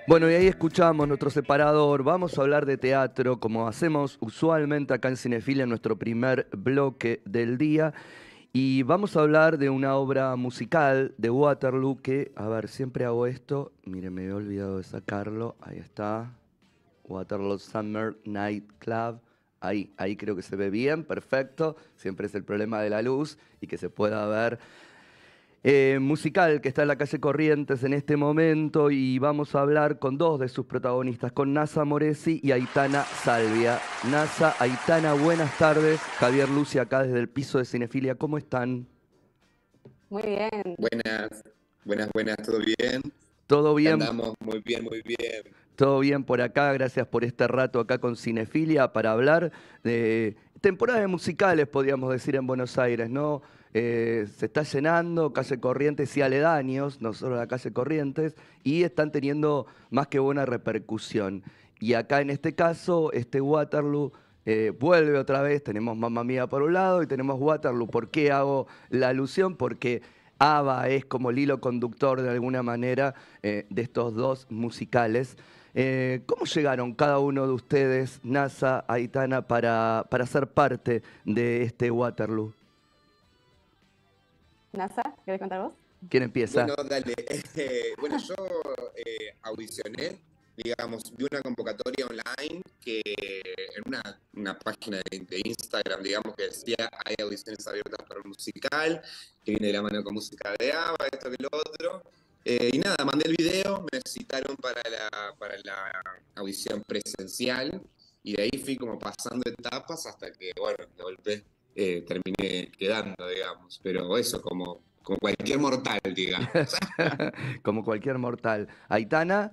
Bueno, y ahí escuchamos nuestro separador. Vamos a hablar de teatro, como hacemos usualmente acá en Cinefilia, en nuestro primer bloque del día. Y vamos a hablar de una obra musical de Waterloo que, a ver, siempre hago esto. Miren, me había olvidado de sacarlo. Ahí está. Waterloo Summer Night Club. Ahí creo que se ve bien, perfecto. Siempre es el problema de la luz y que se pueda ver. Musical que está en la calle Corrientes en este momento y vamos a hablar con dos de sus protagonistas, con Nasa Moresi y Aitana Salvia. Nasa, Aitana, buenas tardes. Javier Lucia acá desde el piso de Cinefilia, ¿cómo están? Muy bien. Buenas, buenas, ¿todo bien? ¿Todo bien? Andamos muy bien, muy bien. Todo bien por acá, gracias por este rato acá con Cinefilia para hablar de temporadas de musicales, podríamos decir, en Buenos Aires, ¿no? Se está llenando calle Corrientes y aledaños, no solo la calle Corrientes, y están teniendo más que buena repercusión. Y acá en este caso, este Waterloo vuelve otra vez, tenemos Mamma Mía por un lado y tenemos Waterloo. ¿Por qué hago la alusión? Porque ABBA es como el hilo conductor de alguna manera de estos dos musicales. ¿Cómo llegaron cada uno de ustedes, Nasa, Aitana, para ser parte de este Waterloo? NASA, ¿querés contar vos? ¿Quién empieza? Bueno, dale. Bueno, yo audicioné, digamos, vi una convocatoria online que en una página de Instagram, digamos, que decía hay audiciones abiertas para un musical, que viene de la mano con música de ABBA, esto que lo otro. Y nada, mandé el video, me citaron para la audición presencial y de ahí fui como pasando etapas hasta que, bueno, de golpe terminé quedando, digamos. Pero eso, como cualquier mortal, digamos. Como cualquier mortal. Aitana,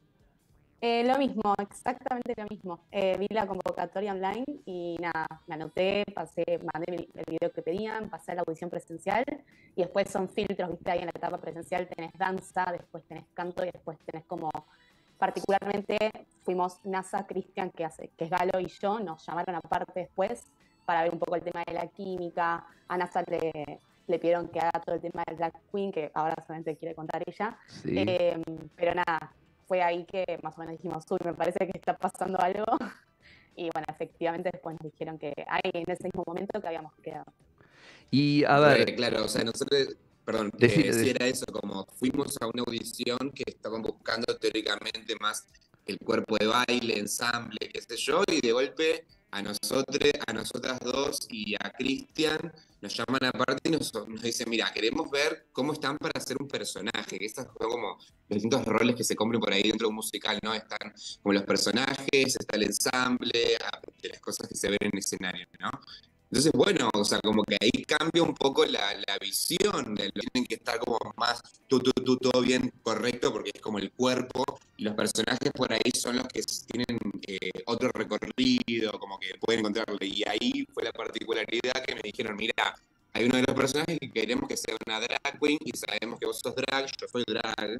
Lo mismo, exactamente lo mismo. Vi la convocatoria online y nada, me anoté, mandé el video que pedían, pasé a la audición presencial y después son filtros, viste, ahí en la etapa presencial tenés danza, después tenés canto y después tenés como, particularmente fuimos NASA, Cristian, que es Galo y yo, nos llamaron aparte después para ver un poco el tema de la química. A NASA le pidieron que haga todo el tema del Black Queen, que ahora solamente quiere contar ella. sí. Pero nada, fue ahí que más o menos dijimos, uy, me parece que está pasando algo. Y bueno, efectivamente después nos dijeron que ahí en ese mismo momento que habíamos quedado. Y a ver, Claro, o sea, nosotros, perdón, decile, sí era eso, como fuimos a una audición que estaban buscando teóricamente más el cuerpo de baile, ensamble, qué sé yo, y de golpe a nosotras dos y a Cristian nos llaman aparte y nos dicen, mira, queremos ver cómo están para hacer un personaje, que estos son como los distintos roles que se cumplen por ahí dentro de un musical, ¿no? Están como los personajes, está el ensamble, de las cosas que se ven en el escenario, ¿no? Entonces, bueno, o sea, como que ahí cambia un poco la visión de lo tienen que estar como más todo bien correcto, porque es como el cuerpo, y los personajes por ahí son los que tienen otro recorrido, como que pueden encontrarle. Y ahí fue la particularidad que me dijeron, mira, hay uno de los personajes que queremos que sea una drag queen, y sabemos que vos sos drag, yo soy drag.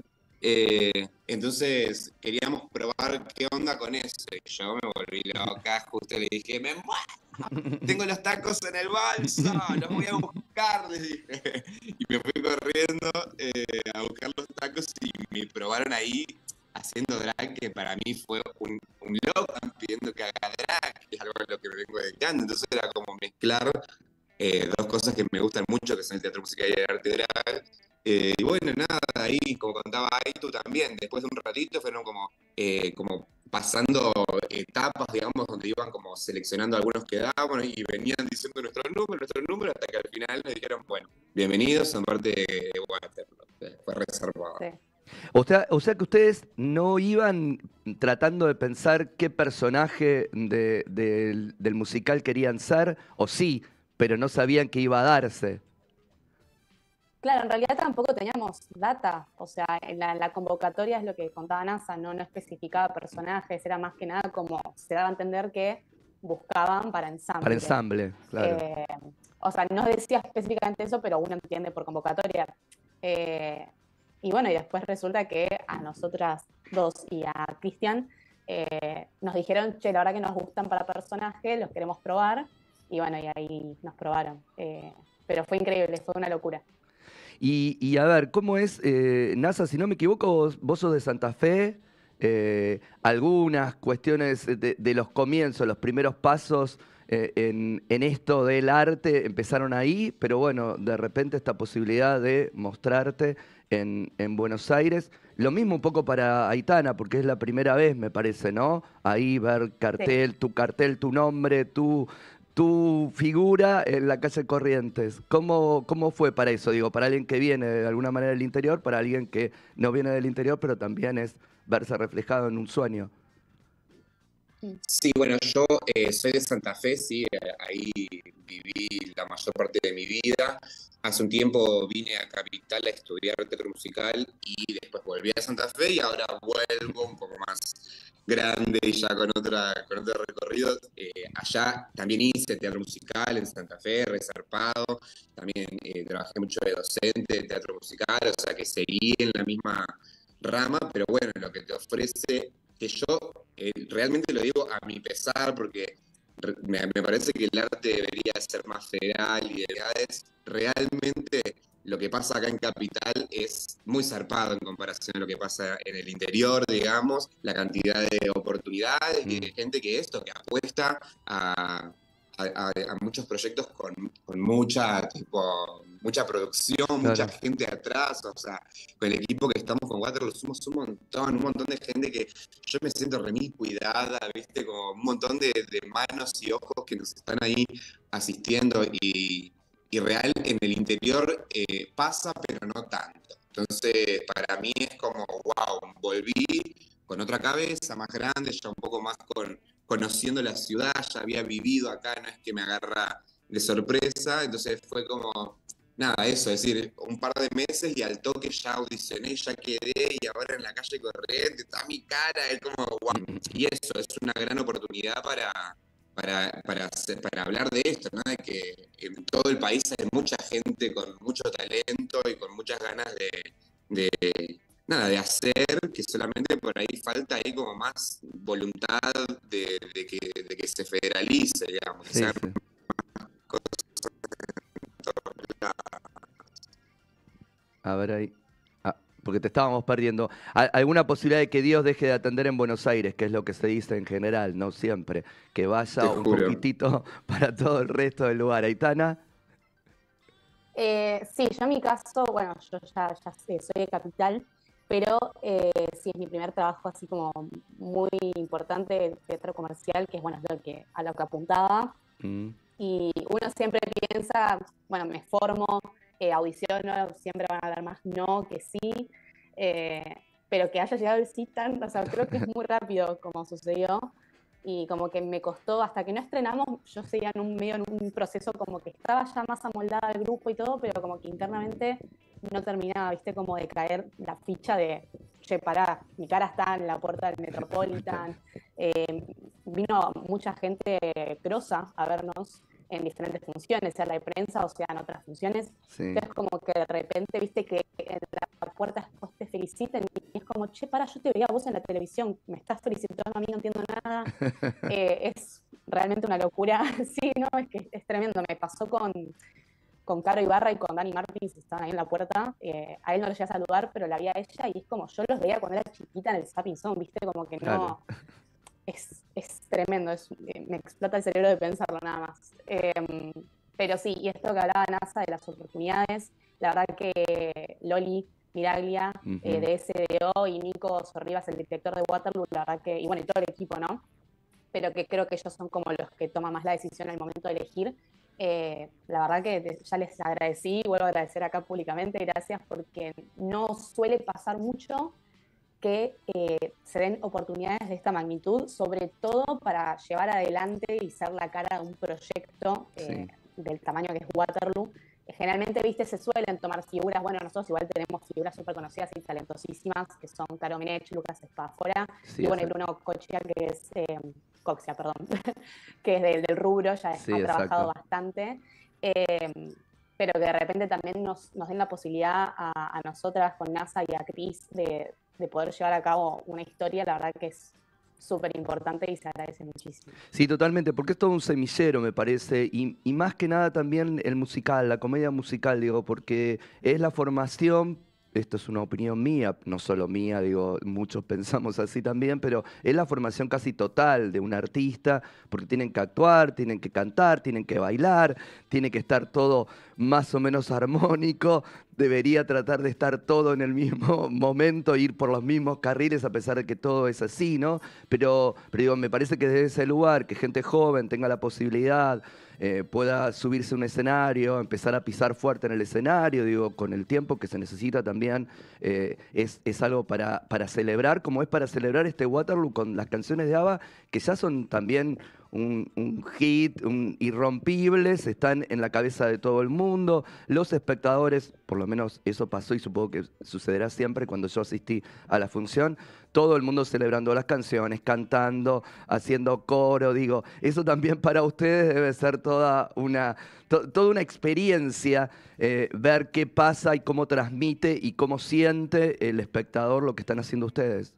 Entonces queríamos probar qué onda con eso. Y yo me volví loca, justo le dije, me muero, tengo los tacos en el bolso, los voy a buscar, les dije. Y me fui corriendo a buscar los tacos y me probaron ahí haciendo drag, que para mí fue un loco pidiendo que haga drag, que es algo a lo que me vengo dedicando. Entonces era como mezclar dos cosas que me gustan mucho, que son el teatro musical y el arte drag. Y bueno, nada, ahí, como contaba Aitu también, después de un ratito fueron como pasando etapas, digamos, donde iban como seleccionando algunos que daban y venían diciendo nuestro número, hasta que al final nos dijeron, bueno, bienvenidos, son parte de Waterloo. Fue reservado. Sí. o sea que ustedes no iban tratando de pensar qué personaje del musical querían ser, o sí, pero no sabían que iba a darse. Claro, en realidad tampoco teníamos data, o sea, en la convocatoria es lo que contaba NASA, no especificaba personajes, era más que nada como se daba a entender que buscaban para Para ensamble. ensamble, claro. Eh, o sea, no decía específicamente eso, pero uno entiende por convocatoria. Eh, y bueno, y después resulta que a nosotras dos y a Cristian nos dijeron, che, la verdad que nos gustan para personajes, los queremos probar, y bueno, y ahí nos probaron. Pero fue increíble, fue una locura. Y a ver, ¿cómo es, NASA? Si no me equivoco, vos sos de Santa Fe Algunas cuestiones de los comienzos, los primeros pasos en esto del arte empezaron ahí, pero bueno, de repente esta posibilidad de mostrarte en Buenos Aires. Lo mismo un poco para Aitana, porque es la primera vez, me parece, ¿no? Ahí ver Sí. cartel, tu nombre, tu figura en la calle Corrientes. ¿Cómo fue para eso? Digo, para alguien que viene de alguna manera del interior, para alguien que no viene del interior, pero también es verse reflejado en un sueño. Mm. Sí, bueno, yo soy de Santa Fe, sí, ahí viví la mayor parte de mi vida. Hace un tiempo vine a Capital a estudiar teatro musical y después volví a Santa Fe y ahora vuelvo un poco más grande y ya con otro recorrido. Allá también hice teatro musical en Santa Fe, resarpado. También trabajé mucho de docente de teatro musical, o sea que seguí en la misma rama, pero bueno, lo que te ofrece, que yo realmente lo digo a mi pesar, porque me parece que el arte debería ser más federal y de edades. Realmente lo que pasa acá en Capital es muy zarpado en comparación a lo que pasa en el interior, digamos, la cantidad de oportunidades y de Mm, gente que esto, que apuesta a muchos proyectos con mucha, tipo, mucha producción, mucha claro. gente atrás, o sea, con el equipo que estamos con Waterloo somos un montón de gente que yo me siento remil cuidada, viste, como un montón de manos y ojos que nos están ahí asistiendo y real en el interior pasa, pero no tanto. Entonces, para mí es como, wow, volví con otra cabeza más grande, ya un poco más conociendo la ciudad, ya había vivido acá, no es que me agarra de sorpresa, entonces fue como, nada, eso, es decir, un par de meses y al toque ya audicioné, ya quedé y ahora en la calle Corriente está mi cara, es como, wow. Mm, mm, Y eso, es una gran oportunidad para hablar de esto, ¿no? De que en todo el país hay mucha gente con mucho talento y con muchas ganas de, nada, de hacer, que solamente por ahí falta ahí como más voluntad de que se federalice, digamos, que se sí, hagan sí. cosas. A ver ahí. Ah, porque te estábamos perdiendo. ¿Alguna posibilidad de que Dios deje de atender en Buenos Aires, que es lo que se dice en general, no siempre? Que Te vaya un juro. poquitito para todo el resto del lugar. Aitana. Sí, yo en mi caso, bueno, yo ya sé, soy de Capital, pero sí es mi primer trabajo así como muy importante de teatro comercial, que es bueno, es a lo que apuntaba. Mm, Y uno siempre piensa, bueno, me formo, audiciono, siempre van a haber más no que sí, eh, pero que haya llegado el sí tan, o sea, creo que es muy rápido como sucedió y como que me costó, hasta que no estrenamos, yo seguía medio en un proceso como que estaba ya más amoldada el grupo y todo, pero como que internamente no terminaba, viste, como de caer la ficha de, che, pará, mi cara está en la puerta del Metropolitan, eh, vino mucha gente grosa a vernos en diferentes funciones, sea la de prensa o sea en otras funciones. sí. Entonces como que de repente, viste que en la puerta después te feliciten y es como, che, para, yo te veía a vos en la televisión, me estás felicitando a mí, no entiendo nada. Es realmente una locura. Sí, no, es que es tremendo. Me pasó con Caro Ibarra y con Dani Martins, estaban ahí en la puerta. A él no lo llegué a saludar, pero la vi a ella y es como yo los veía cuando era chiquita en el Zapping Zone, ¿viste? Como que Claro. no, es tremendo, me explota el cerebro de pensarlo nada más. Pero sí, y esto que hablaba NASA de las oportunidades, la verdad que Loli Miraglia Ujú, de SDO y Nico Sorribas, el director de Waterloo, la verdad que, y bueno, y todo el equipo, ¿no? Pero que creo que ellos son como los que toman más la decisión al momento de elegir. La verdad que ya les agradecí, vuelvo a agradecer acá públicamente, gracias, porque no suele pasar mucho que se den oportunidades de esta magnitud, sobre todo para llevar adelante y ser la cara de un proyecto sí, del tamaño que es Waterloo. Generalmente, viste, se suelen tomar figuras, bueno, nosotros igual tenemos figuras súper conocidas y talentosísimas, que son Caro Menech, Lucas Espafora, sí, y bueno, y exacto. Bruno Cochia, que es, Coxia, perdón, que es del rubro, ya Sí, ha trabajado exacto. bastante. Pero que de repente también nos den la posibilidad a nosotras con NASA y a Cris de poder llevar a cabo una historia, la verdad que es súper importante y se agradece muchísimo. Sí, totalmente, porque es todo un semillero, me parece, y más que nada también el musical, la comedia musical, digo, porque es la formación esto es una opinión mía, no solo mía, digo, muchos pensamos así también, pero es la formación casi total de un artista, porque tienen que actuar, tienen que cantar, tienen que bailar, tiene que estar todo más o menos armónico, debería tratar de estar todo en el mismo momento, ir por los mismos carriles, a pesar de que todo es así, ¿no? Pero digo, me parece que desde ese lugar, que gente joven tenga la posibilidad, pueda subirse a un escenario, empezar a pisar fuerte en el escenario, digo, con el tiempo que se necesita también, es algo para celebrar, como es para celebrar este Waterloo con las canciones de ABBA, que ya son también un hit, irrompibles, están en la cabeza de todo el mundo. Los espectadores, por lo menos eso pasó y supongo que sucederá siempre cuando yo asistí a la función, todo el mundo celebrando las canciones, cantando, haciendo coro, digo, eso también para ustedes debe ser toda una experiencia, ver qué pasa y cómo transmite y cómo siente el espectador lo que están haciendo ustedes.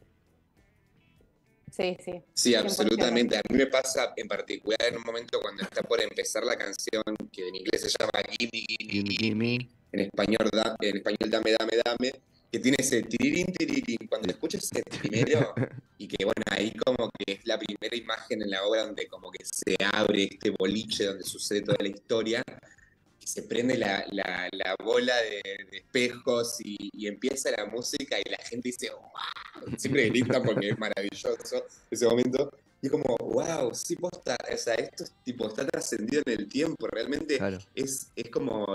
Sí, sí. Sí, 100%. absolutamente. A mí me pasa en particular en un momento cuando está por empezar la canción, que en inglés se llama Gimme, Gimme, Gimme, Gimme, gimme. en español Dame, Dame, Dame, que tiene ese tirirín, tirirín. Cuando escuchas ese primero, y que bueno, ahí como que es la primera imagen en la obra donde como que se abre este boliche donde sucede toda la historia, que se prende la bola de espejos y empieza la música y la gente dice, wow, siempre gritan porque es maravilloso ese momento. Y es como, wow, sí, posta, o sea, esto es, tipo, está trascendido en el tiempo, realmente Claro. es como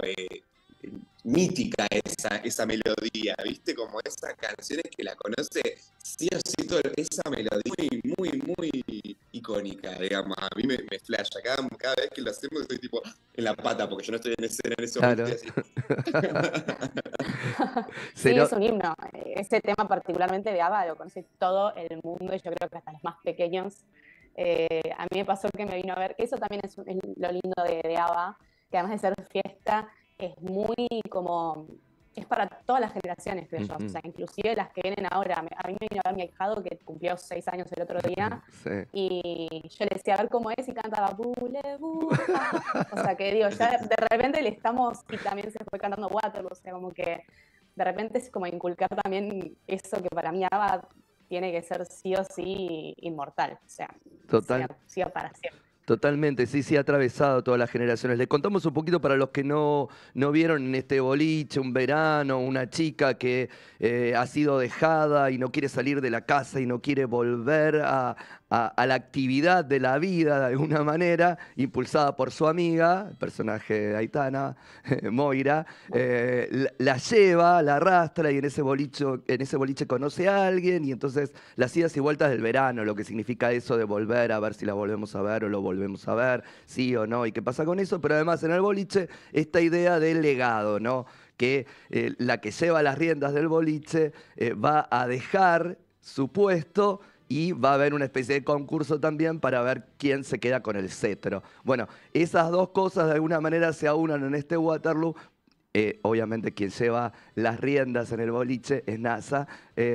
mítica esa melodía, ¿viste? Como esas canciones que la conoce, sí o sí, esa melodía muy icónica, digamos, a mí me flasha, cada vez que lo hacemos estoy tipo en la pata, porque yo no estoy en escena en ese momento, Claro. estoy así. Se Sí, no- es un himno. Ese tema particularmente de ABBA lo conoce todo el mundo y yo creo que hasta los más pequeños. A mí me pasó que me vino a ver, eso también es lo lindo de ABBA, que además de ser fiesta, es muy como, es para todas las generaciones, creo yo. O sea, inclusive las que vienen ahora. A mí me vino a ver mi ahijado que cumplió 6 años el otro día Sí. y yo le decía a ver cómo es y cantaba bule, ja, ja. O sea que digo, ya de repente le estamos, y también se fue cantando Waterloo, o sea, como que de repente es como inculcar también eso que para mí ABBA tiene que ser sí o sí inmortal, o sea, Total, sea para siempre. Totalmente, sí, sí, ha atravesado todas las generaciones. Le contamos un poquito para los que no vieron en este boliche, un verano, una chica que ha sido dejada y no quiere salir de la casa y no quiere volver a la actividad de la vida de alguna manera, impulsada por su amiga, el personaje de Aitana, Moira, la lleva, la arrastra y en ese boliche conoce a alguien y entonces las idas y vueltas del verano, lo que significa eso de volver a ver si la volvemos a ver o lo volvemos a ver, sí o no, y qué pasa con eso, pero además en el boliche esta idea del legado, ¿no? Que la que lleva las riendas del boliche va a dejar su puesto y va a haber una especie de concurso también para ver quién se queda con el cetro. Bueno, esas dos cosas de alguna manera se aunan en este Waterloo. Obviamente quien lleva las riendas en el boliche es NASA.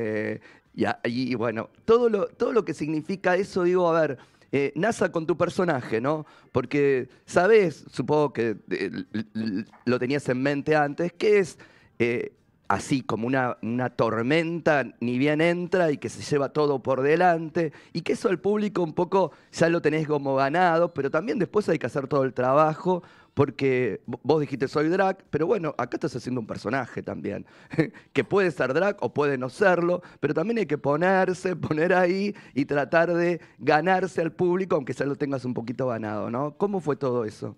Y bueno, todo lo que significa eso, digo, a ver, NASA con tu personaje, ¿no? Porque sabes, supongo que lo tenías en mente antes, que es así como una tormenta, ni bien entra y que se lleva todo por delante, y que eso al público un poco ya lo tenés como ganado, pero también después hay que hacer todo el trabajo, porque vos dijiste soy drag, pero bueno, acá estás haciendo un personaje también, que puede ser drag o puede no serlo, pero también hay que poner ahí y tratar de ganarse al público, aunque ya lo tengas un poquito ganado, ¿no? ¿Cómo fue todo eso?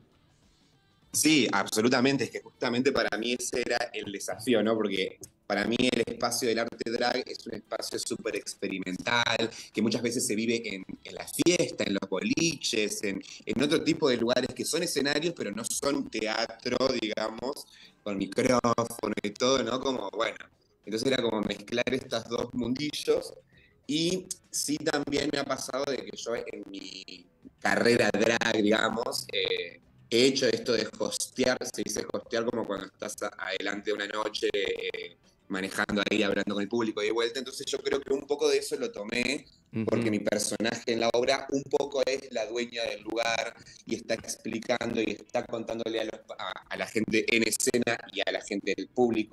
Sí, absolutamente, es que justamente para mí ese era el desafío, ¿no? Porque para mí el espacio del arte drag es un espacio súper experimental, que muchas veces se vive en la fiesta, en los boliches, en otro tipo de lugares que son escenarios, pero no son un teatro, digamos, con micrófono y todo, ¿no? Como, bueno, entonces era como mezclar estos dos mundillos. Y sí también me ha pasado de que yo en mi carrera drag, digamos, he hecho esto de hostear, se dice hostear como cuando estás adelante de una noche manejando ahí, hablando con el público y de vuelta. Entonces yo creo que un poco de eso lo tomé porque mi personaje en la obra un poco es la dueña del lugar y está explicando y está contándole a la gente en escena y a la gente del público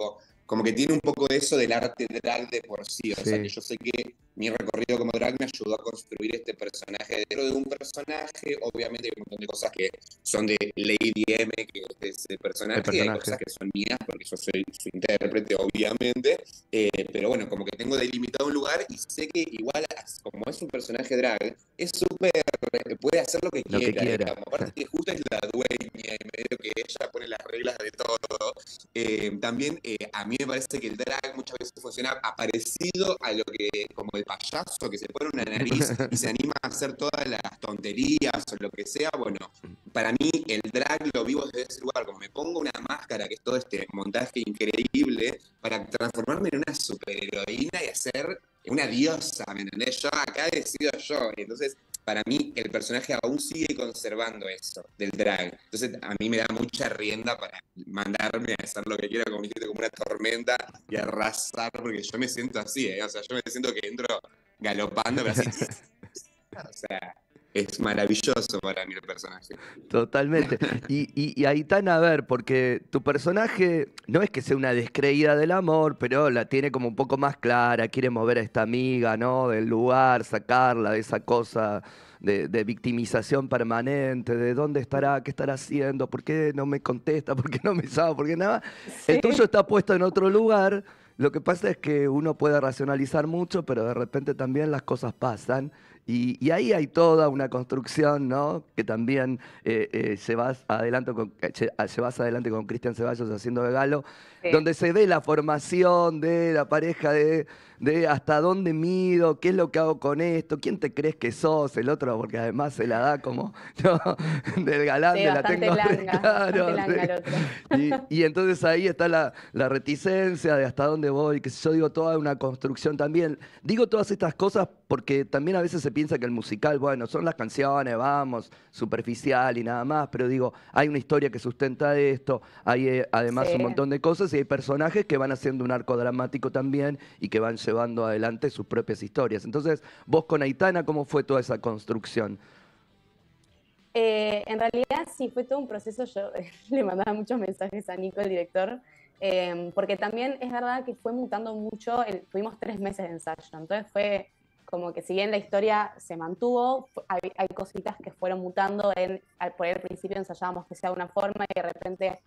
como que tiene un poco de eso del arte drag de por sí. O sea, Sí. que yo sé que mi recorrido como drag me ayudó a construir este personaje. Dentro de un personaje, obviamente hay un montón de cosas que son de Lady M, que es ese El personaje, y hay personaje. cosas que son mías, porque yo soy su intérprete, obviamente. Pero bueno, como que tengo delimitado un lugar y sé que igual, como es un personaje drag, es súper, puede hacer lo que Lo que quiera, quiera. digamos. Aparte que justo es la dueña y medio que ella pone las reglas de todo. También a mí me parece que el drag muchas veces funciona parecido a lo que, como el payaso que se pone una nariz y se anima a hacer todas las tonterías o lo que sea. Bueno, para mí el drag lo vivo desde ese lugar, como me pongo una máscara, que es todo este montaje increíble, para transformarme en una superheroína y hacer una diosa, ¿me entendés? Yo acá decido yo, y entonces para mí el personaje aún sigue conservando eso del drag. Entonces a mí me da mucha rienda para mandarme a hacer lo que quiera, como dijiste, como una tormenta y arrasar, porque yo me siento así, ¿eh? O sea, yo me siento que entro galopando, pero así. O sea, es maravilloso para mí el personaje. Totalmente. Y Aitana, a ver, porque tu personaje no es que sea una descreída del amor, pero la tiene como un poco más clara, quiere mover a esta amiga, ¿no? Del lugar, sacarla de esa cosa de victimización permanente, de dónde estará, qué estará haciendo, por qué no me contesta, por qué no me sabe, por qué nada. El tuyo Sí. está puesto en otro lugar. Lo que pasa es que uno puede racionalizar mucho, pero de repente también las cosas pasan. Y ahí hay toda una construcción, ¿no? Que también llevas adelante con Cristian Ceballos haciendo de Galo, Sí. donde se ve la formación de la pareja, de hasta dónde mido, qué es lo que hago con esto, quién te crees que sos, el otro, porque además se la da como, ¿no? Del galán, Sí, de la tengo, bastante claro, langa sí. el otro. Y entonces ahí está la reticencia de hasta dónde voy, que yo digo, toda una construcción también. Digo todas estas cosas porque también a veces se piensa que el musical, bueno, son las canciones, vamos, superficial y nada más, pero digo, hay una historia que sustenta esto, hay además Sí. un montón de cosas y hay personajes que van haciendo un arco dramático también y que van llevando adelante sus propias historias. Entonces, vos con Aitana, ¿cómo fue toda esa construcción? En realidad sí fue todo un proceso, yo le mandaba muchos mensajes a Nico, el director, porque también es verdad que fue mutando mucho, tuvimos 3 meses de ensayo, entonces fue como que si bien la historia se mantuvo, hay cositas que fueron mutando, por ahí al principio ensayábamos que sea de una forma y de repente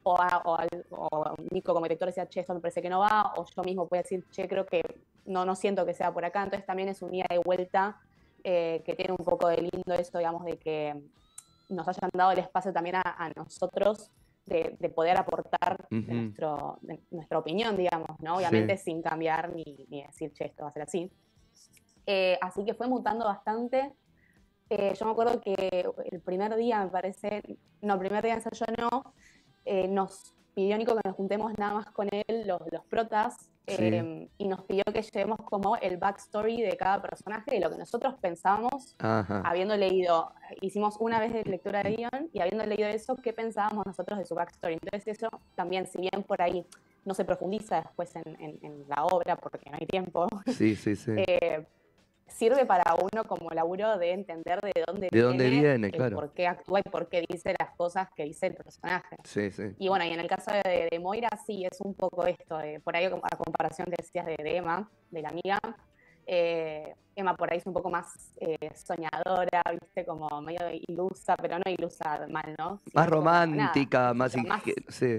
o Nico como director decía, che, esto me parece que no va, o yo mismo podía decir, che, creo que no siento que sea por acá, entonces también es un ida y vuelta que tiene un poco de lindo eso, digamos, de que nos hayan dado el espacio también a nosotros de poder aportar Ujú. de nuestra opinión, digamos, ¿no? Sí, Obviamente sin cambiar ni decir, che, esto va a ser así. Así que fue mutando bastante. Yo me acuerdo que el primer día, me parece, no, el primer día de ensayo no, nos pidió Nico que nos juntemos nada más con él, los protas, sí. y nos pidió que llevemos como el backstory de cada personaje, de lo que nosotros pensábamos, Ajá. habiendo leído, hicimos una vez de lectura de guión, y habiendo leído eso, qué pensábamos nosotros de su backstory. Entonces eso también, si bien por ahí no se profundiza después en la obra, porque no hay tiempo, Sí, sí, sí. eh, sirve para uno como laburo de entender de dónde ¿De dónde viene, viene? el Claro. por qué actúa y por qué dice las cosas que dice el personaje. Sí, sí. Y bueno, y en el caso de Moira, sí, es un poco esto, por ahí a comparación que decías de Emma, de la amiga, Emma por ahí es un poco más soñadora, viste, como medio ilusa, pero no ilusa mal, ¿no? Más Sino como nada, romántica, qué sé más yo, más sí.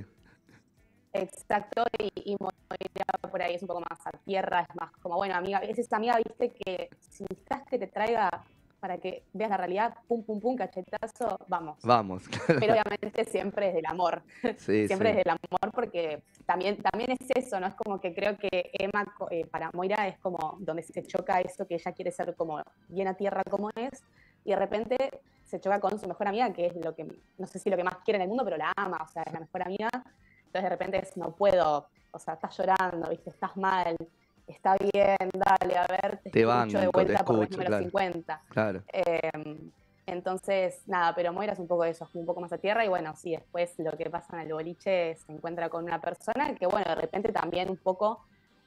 exacto, y Moira por ahí es un poco más a tierra, es más como, bueno, amiga, es esa amiga, viste, que si necesitas que te traiga para que veas la realidad, pum, pum, pum, cachetazo, vamos. Vamos. Pero obviamente siempre es del amor, Sí, siempre es sí. del amor porque también es eso, ¿no? Es como que creo que Emma para Moira es como donde se choca eso que ella quiere ser como bien a tierra como es y de repente se choca con su mejor amiga, que es lo que, no sé si lo que más quiere en el mundo, pero la ama, o sea, es la mejor amiga. Entonces de repente es, no puedo, o sea, estás llorando, ¿viste? Estás mal, está bien, dale, a ver, te Te escucho de banco, te vuelta por vez escucho, número claro. 50. Claro. Entonces, nada, pero Moira es un poco de eso, un poco más a tierra y bueno, sí, después lo que pasa en el boliche se encuentra con una persona que bueno, de repente también un poco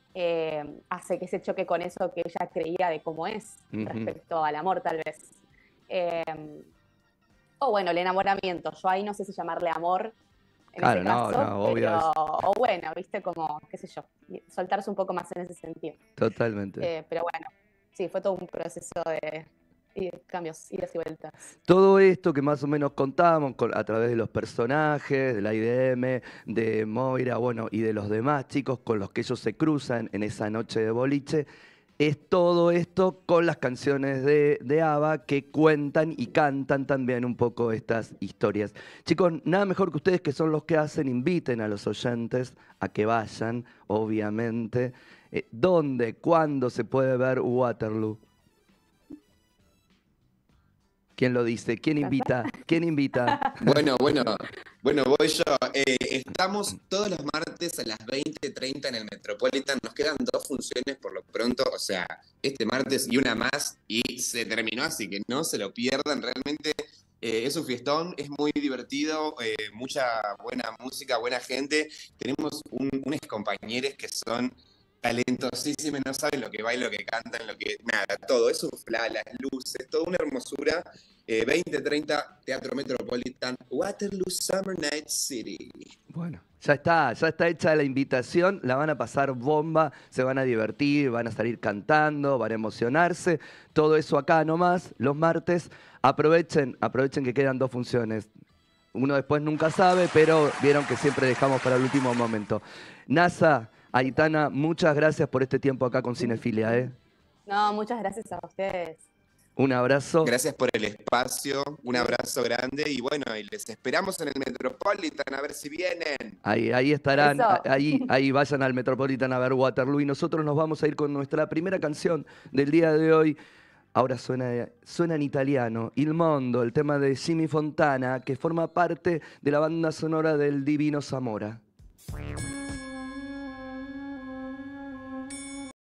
hace que se choque con eso que ella creía de cómo es Ujú. respecto al amor tal vez. Eh, o bueno, el enamoramiento, yo ahí no sé si llamarle amor, en Claro, ese no, caso, no, obvio. pero o bueno, viste, como, qué sé yo, soltarse un poco más en ese sentido. Totalmente. Pero bueno, sí, fue todo un proceso de cambios, idas y vueltas. Todo esto que más o menos contamos a través de los personajes, de la IDM, de Moira, bueno, y de los demás chicos con los que ellos se cruzan en esa noche de boliche, es todo esto con las canciones de ABBA que cuentan y cantan también un poco estas historias. Chicos, nada mejor que ustedes que son los que hacen, inviten a los oyentes a que vayan, obviamente. ¿Dónde, cuándo se puede ver Waterloo? ¿Quién lo dice? ¿Quién invita? ¿Quién invita? Bueno, voy yo. Estamos todos los martes a las 20:30 en el Metropolitan. Nos quedan 2 funciones por lo pronto, o sea, este martes y una más, y se terminó, así que no se lo pierdan. Realmente es un fiestón, es muy divertido, mucha buena música, buena gente. Tenemos unos compañeros que son talentosísimos, no saben lo que bailan, lo que cantan, lo que. Nada, todo. Es un fla, las luces, toda una hermosura. 20:30, Teatro Metropolitan, Waterloo Summer Night City. Bueno, ya está hecha la invitación, la van a pasar bomba, se van a divertir, van a salir cantando, van a emocionarse, todo eso acá nomás, los martes. Aprovechen que quedan 2 funciones. Uno después nunca sabe, pero vieron que siempre dejamos para el último momento. Nasa, Aitana, muchas gracias por este tiempo acá con Cinefilia, ¿eh? No, muchas gracias a ustedes. Un abrazo. Gracias por el espacio, un abrazo grande y bueno, y les esperamos en el Metropolitan a ver si vienen. Ahí estarán, Eso. ahí vayan al Metropolitan a ver Waterloo y nosotros nos vamos a ir con nuestra primera canción del día de hoy. Ahora suena en italiano, Il Mondo, el tema de Jimmy Fontana, que forma parte de la banda sonora del Divino Zamora.